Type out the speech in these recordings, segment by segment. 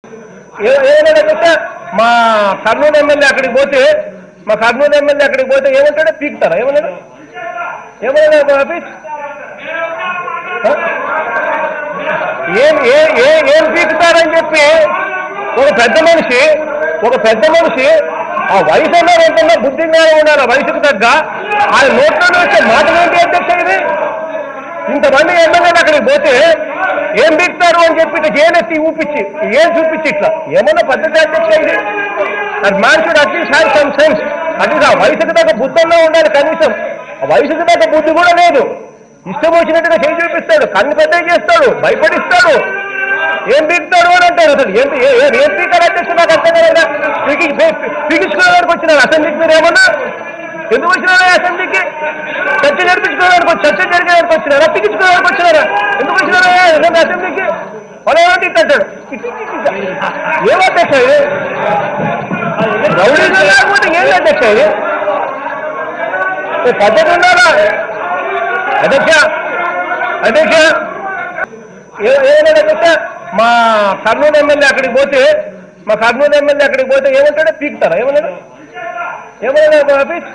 ఏమన్నా మా కర్నూలు ఎమ్మెల్యే అక్కడికి పోతే ఏమంటాడో పీకుతారా? ఏమన్నాడు ఆఫీస్ ఏం పీకుతారని చెప్పి ఒక పెద్ద మనిషి ఆ వయసు అన్నారు ఏంటన్నా బుద్ధి జ్ఞానం ఉండాలి. వయసుకు తగ్గ ఆయన నోట్లో వచ్చే మాటలు ఏంటి అధ్యక్ష? ఇది ఇంతమంది ఎమ్మెల్యేలు అక్కడికి పోతే ఏం పీకుతారు అని చెప్పి ఇట్లా చేయనెత్తి ఊపించి ఏం చూపించి ఇట్లా ఏమన్నా పద్ధతి అధ్యక్ష? ఇది that man should at least have some sense. At least ఆ వయసుకు తగ్గ బుద్ధంలో ఉండాలి కనీసం. ఆ వయసుకు తగ్గ బుద్ధి కూడా లేదు. ఇష్టం వచ్చినట్టుగా చేయి చూపిస్తాడు, కన్ను పెద్ద చేస్తాడు, భయపడిస్తాడు. ఏం పీకుతాడు అని అంటారు. అసలు ఏం పీకారు అధ్యక్ష? నాకు అర్థం కదా. పీకించుకోవడానికి వచ్చినారు అసెంబ్లీకి. మీరు ఏమన్నా ఎందుకు వచ్చినారా అసెంబ్లీకి? చర్చ జరిగేదానికి వచ్చినారా? పీకించుకోవడానికి వచ్చినారా? ఎందుకు వచ్చినారా అసెంబ్లీకి? వాళ్ళు ఏమంటే ఇట్టాడు. ఏం అధ్యక్ష ఇది? రౌడీ లేకపోతే ఏం అధ్యక్ష ఇది? పద్ధతి ఉండాలా అధ్యక్ష? ఏమన్నా మా కర్నూలు ఎమ్మెల్యే అక్కడికి పోతే ఏమంటాడో పీకుతారా? ఏమన్నాడు ఆఫీస్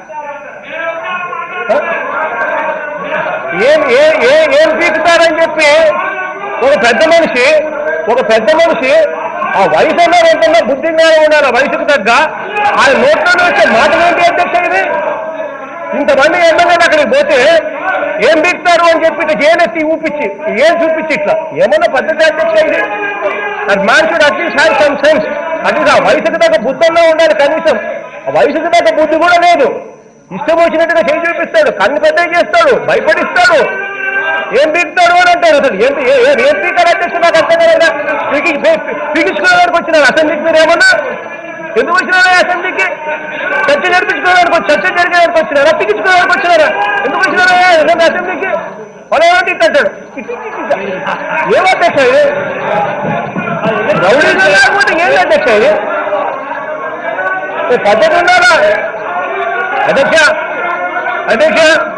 ఏం పీకుతారని చెప్పి ఒక పెద్ద మనిషి ఆ వయసు అన్నారు ఏంటన్నా బుద్ధి జ్ఞానం ఉండాలి. వయసుకు తగ్గ ఆయన నోట్లో వచ్చే మాటలు ఏంటి అధ్యక్ష? ఇది ఇంతమంది ఎమ్మెల్యేలు అక్కడికి పోతే ఏం పీకుతారు అని చెప్పి ఇట్లా చేయనెత్తి ఊపించి ఏం చూపించి ఇట్లా ఏమన్నా పద్ధతి అధ్యక్ష? ఇది that man should at least have some sense. At least ఆ వయసుకు తగ్గ బుద్ధంలో ఉండాలి కనీసం. ఆ వయసుకు తగ్గ బుద్ధి కూడా లేదు. ఇష్టం వచ్చినట్టుగా చేయి చూపిస్తాడు, కన్ను పెద్ద చేస్తాడు, భయపడిస్తాడు. ఏం పీకుతాడు అని అంటారు. అసలు ఏం పీకారు అధ్యక్ష? నాకు అర్థం కదా. పీకించుకోవడానికి వచ్చినారు అసెంబ్లీకి. మీరు ఏమన్నా ఎందుకు వచ్చినారా అసెంబ్లీకి? చర్చ జరిగేదానికి వచ్చినారా? పీకించుకోవడానికి వచ్చినారా? ఎందుకు వచ్చినారా అసెంబ్లీకి? వాళ్ళు ఏమంటే ఇట్టాడు. ఏం అధ్యక్ష ఇది? రౌడీ లేకపోతే ఏం అధ్యక్ష ఇది? పద్ధతి ఉండాలా అధ్యక్ష?